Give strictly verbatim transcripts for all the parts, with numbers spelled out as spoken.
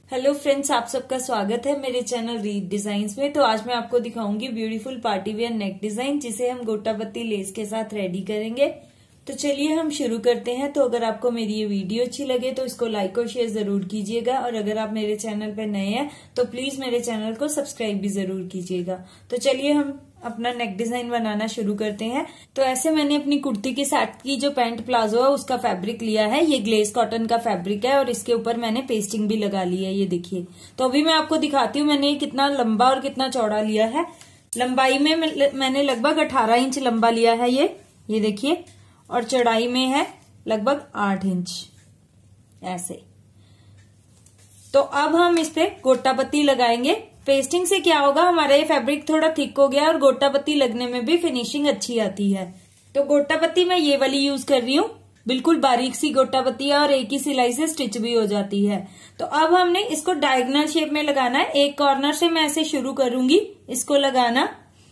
Hello friends, आप सबका स्वागत है मेरे चैनल रीत डिजाइन्स में। तो आज मैं आपको दिखाऊंगी beautiful party wear neck design, जिसे हम गोटा पत्ती लेस के साथ रेडी करेंगे। तो चलिए हम शुरू करते हैं। तो अगर आपको मेरी ये वीडियो अच्छी लगे तो इसको लाइक और शेयर जरूर कीजिएगा, और अगर आप मेरे चैनल पर नए हैं तो प्लीज मेरे चैनल को सब्सक्राइब भी जरूर कीजिएगा। तो चलिए हम अपना नेक डिजाइन बनाना शुरू करते हैं। तो ऐसे मैंने अपनी कुर्ती के साथ की जो पैंट प्लाजो है उसका फैब्रिक लिया है। ये ग्लेस कॉटन का फैब्रिक है और इसके ऊपर मैंने पेस्टिंग भी लगा ली है, ये देखिए। तो अभी मैं आपको दिखाती हूँ मैंने कितना लंबा और कितना चौड़ा लिया है। लंबाई में मैंने लगभग अठारह इंच लंबा लिया है ये ये देखिए, और चौड़ाई में है लगभग आठ इंच ऐसे। तो अब हम इस पे गोटा पत्ती लगाएंगे। पेस्टिंग से क्या होगा, हमारा ये फैब्रिक थोड़ा थिक हो गया और गोटा पत्ती लगने में भी फिनिशिंग अच्छी आती है। तो गोटा पत्ती मैं ये वाली यूज कर रही हूँ, बिल्कुल बारीक सी गोटा पत्ती है और एक ही सिलाई से स्टिच भी हो जाती है। तो अब हमने इसको डायगोनल शेप में लगाना है। एक कॉर्नर से मैं ऐसे शुरू करूंगी इसको लगाना।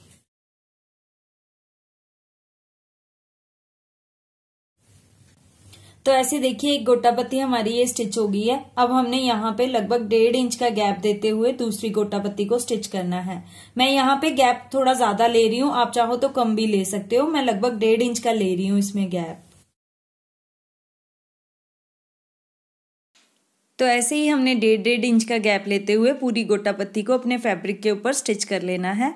तो ऐसे देखिए एक गोटा पत्ती हमारी ये स्टिच हो गई है। अब हमने यहाँ पे लगभग डेढ़ इंच का गैप देते हुए दूसरी गोटा पत्ती को स्टिच करना है। मैं यहाँ पे गैप थोड़ा ज्यादा ले रही हूँ, आप चाहो तो कम भी ले सकते हो। मैं लगभग डेढ़ इंच का ले रही हूँ इसमें गैप। तो ऐसे ही हमने डेढ़ डेढ़ इंच का गैप लेते हुए पूरी गोटा पत्ती को अपने फैब्रिक के ऊपर स्टिच कर लेना है।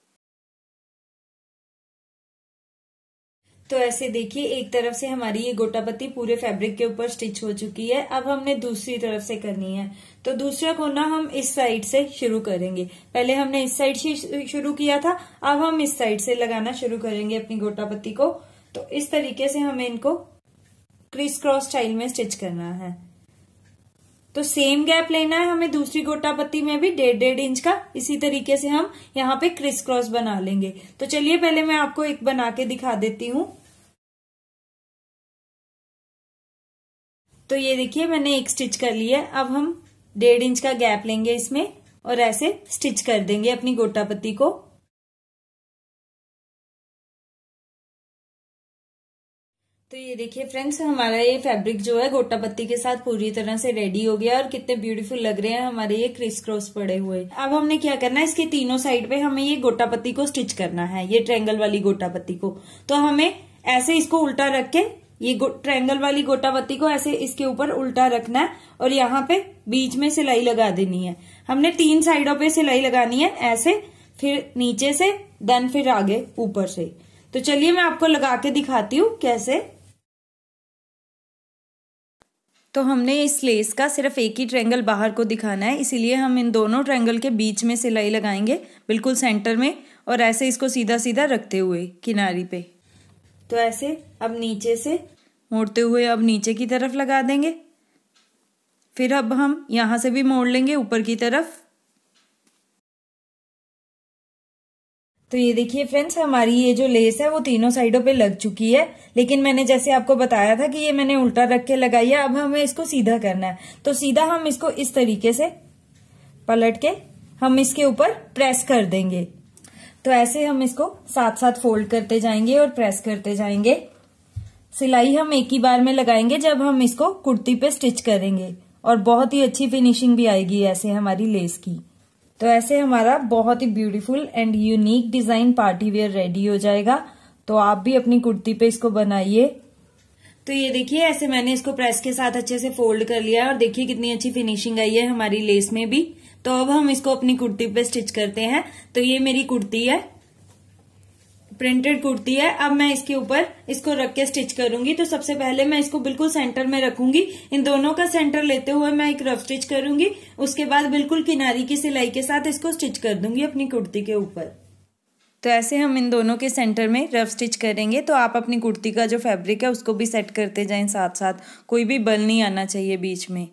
तो ऐसे देखिए एक तरफ से हमारी ये गोटा पत्ती पूरे फैब्रिक के ऊपर स्टिच हो चुकी है। अब हमने दूसरी तरफ से करनी है। तो दूसरा कोना हम इस साइड से शुरू करेंगे। पहले हमने इस साइड से शुरू किया था, अब हम इस साइड से लगाना शुरू करेंगे अपनी गोटा पत्ती को। तो इस तरीके से हमें इनको क्रिस क्रॉस स्टाइल में स्टिच करना है। तो सेम गैप लेना है हमें दूसरी गोटा पत्ती में भी, डेढ़ डेढ़ इंच का। इसी तरीके से हम यहाँ पे क्रिस क्रॉस बना लेंगे। तो चलिए पहले मैं आपको एक बना के दिखा देती हूँ। तो ये देखिए मैंने एक स्टिच कर लिया है। अब हम डेढ़ इंच का गैप लेंगे इसमें और ऐसे स्टिच कर देंगे अपनी गोटा पत्ती को। तो ये देखिए फ्रेंड्स, हमारा ये फैब्रिक जो है गोटा पत्ती के साथ पूरी तरह से रेडी हो गया और कितने ब्यूटीफुल लग रहे हैं हमारे ये क्रिस क्रॉस पड़े हुए। अब हमने क्या करना है, इसके तीनों साइड पे हमें ये गोटा पत्ती को स्टिच करना है, ये ट्रायंगल वाली गोटा पत्ती को। तो हमें ऐसे इसको उल्टा रख के ये ट्रायंगल वाली गोटा पत्ती को ऐसे इसके ऊपर उल्टा रखना है और यहाँ पे बीच में सिलाई लगा देनी है। हमने तीन साइडों पे सिलाई लगानी है ऐसे, फिर नीचे से, देन फिर आगे ऊपर से। तो चलिए मैं आपको लगा के दिखाती हूँ कैसे। तो हमने इस लेस का सिर्फ एक ही ट्रायंगल बाहर को दिखाना है, इसीलिए हम इन दोनों ट्रायंगल के बीच में सिलाई लगाएंगे बिल्कुल सेंटर में, और ऐसे इसको सीधा सीधा रखते हुए किनारी पे। तो ऐसे अब नीचे से मोड़ते हुए अब नीचे की तरफ लगा देंगे। फिर अब हम यहां से भी मोड़ लेंगे ऊपर की तरफ। तो ये देखिए फ्रेंड्स, हमारी ये जो लेस है वो तीनों साइडों पे लग चुकी है, लेकिन मैंने जैसे आपको बताया था कि ये मैंने उल्टा रख के लगाई है। अब हमें इसको सीधा करना है। तो सीधा हम इसको इस तरीके से पलट के हम इसके ऊपर प्रेस कर देंगे। तो ऐसे हम इसको साथ साथ फोल्ड करते जाएंगे और प्रेस करते जाएंगे। सिलाई हम एक ही बार में लगाएंगे जब हम इसको कुर्ती पे स्टिच करेंगे, और बहुत ही अच्छी फिनिशिंग भी आएगी ऐसे हमारी लेस की। तो ऐसे हमारा बहुत ही beautiful and unique design party wear ready हो जाएगा। तो आप भी अपनी कुर्ती पे इसको बनाइए। तो ये देखिए ऐसे मैंने इसको प्रेस के साथ अच्छे से फोल्ड कर लिया है और देखिए कितनी अच्छी फिनिशिंग आई है हमारी लेस में भी। तो अब हम इसको अपनी कुर्ती पे स्टिच करते हैं। तो ये मेरी कुर्ती है, प्रिंटेड कुर्ती है। अब मैं इसके ऊपर इसको रख के स्टिच करूंगी। तो सबसे पहले मैं इसको बिल्कुल सेंटर में रखूंगी। इन दोनों का सेंटर लेते हुए मैं एक रफ स्टिच करूंगी। उसके बाद बिल्कुल किनारी की सिलाई के साथ इसको स्टिच कर दूंगी अपनी कुर्ती के ऊपर। तो ऐसे हम इन दोनों के सेंटर में रफ स्टिच करेंगे। तो आप अपनी कुर्ती का जो फैब्रिक है उसको भी सेट करते जाएं साथ साथ, कोई भी बल नहीं आना चाहिए बीच में।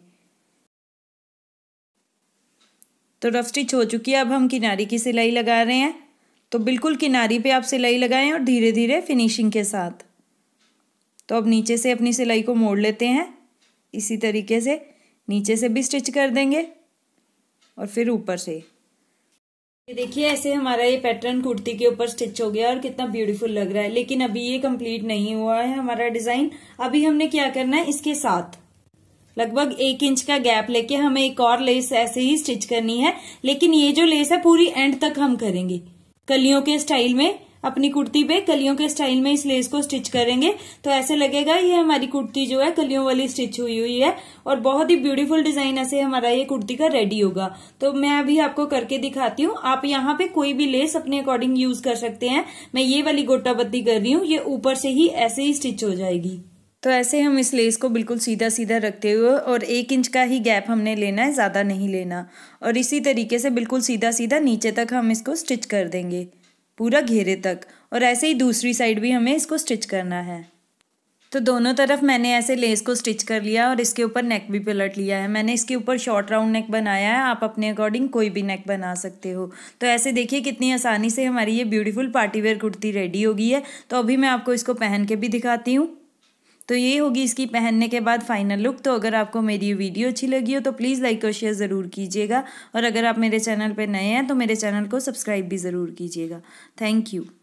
तो रफ स्टिच हो चुकी है। अब हम किनारी की सिलाई लगा रहे हैं। तो बिल्कुल किनारी पे आप सिलाई लगाएं और धीरे धीरे फिनिशिंग के साथ। तो अब नीचे से अपनी सिलाई को मोड़ लेते हैं, इसी तरीके से नीचे से भी स्टिच कर देंगे और फिर ऊपर से। ये देखिए ऐसे हमारा ये पैटर्न कुर्ती के ऊपर स्टिच हो गया और कितना ब्यूटीफुल लग रहा है। लेकिन अभी ये कंप्लीट नहीं हुआ है हमारा डिजाइन। अभी हमने क्या करना है, इसके साथ लगभग एक इंच का गैप लेके हमें एक और लेस ऐसे ही स्टिच करनी है, लेकिन ये जो लेस है पूरी एंड तक हम करेंगे। कलियों के स्टाइल में अपनी कुर्ती पे कलियों के स्टाइल में इस लेस को स्टिच करेंगे तो ऐसे लगेगा ये हमारी कुर्ती जो है कलियों वाली स्टिच हुई हुई है और बहुत ही ब्यूटीफुल डिजाइन ऐसे हमारा ये कुर्ती का रेडी होगा। तो मैं अभी आपको करके दिखाती हूँ। आप यहाँ पे कोई भी लेस अपने अकॉर्डिंग यूज कर सकते हैं। मैं ये वाली गोटा पत्ती कर रही हूँ, ये ऊपर से ही ऐसे ही स्टिच हो जाएगी। तो ऐसे हम इस लेस को बिल्कुल सीधा सीधा रखते हुए और एक इंच का ही गैप हमने लेना है, ज्यादा नहीं लेना। और इसी तरीके से बिल्कुल सीधा सीधा नीचे तक हम इसको स्टिच कर देंगे, पूरा घेरे तक। और ऐसे ही दूसरी साइड भी हमें इसको स्टिच करना है। तो दोनों तरफ मैंने ऐसे लेस को स्टिच कर लिया और इसके ऊपर नेक भी पलट लिया है। मैंने इसके ऊपर शॉर्ट राउंड नेक बनाया है, आप अपने अकॉर्डिंग कोई भी नेक बना सकते हो। तो ऐसे देखिए कितनी आसानी से हमारी ये ब्यूटीफुल पार्टीवेयर कुर्ती रेडी हो गई है। तो अभी मैं आपको इसको पहन के भी दिखाती हूँ। तो ये होगी इसकी पहनने के बाद फाइनल लुक। तो अगर आपको मेरी ये वीडियो अच्छी लगी हो तो प्लीज़ लाइक और शेयर ज़रूर कीजिएगा। और अगर आप मेरे चैनल पर नए हैं तो मेरे चैनल को सब्सक्राइब भी ज़रूर कीजिएगा। Thank you.